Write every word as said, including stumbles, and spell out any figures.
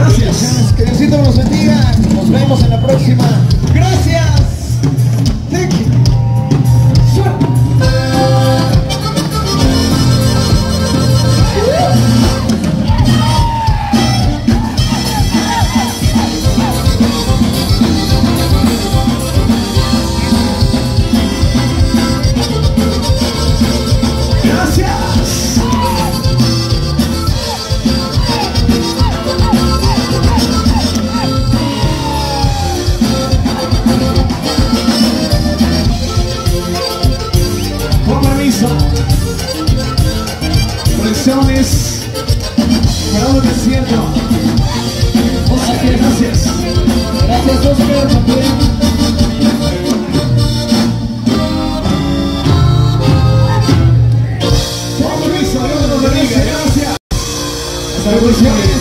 Gracias. Que Diosito nos bendiga. Nos vemos en la próxima. Gracias. Thank you. Conexiones para un desierto. Oscar, gracias. Gracias, Oscar, también. Con permiso, Dios nos bendiga. Gracias. Hasta luego.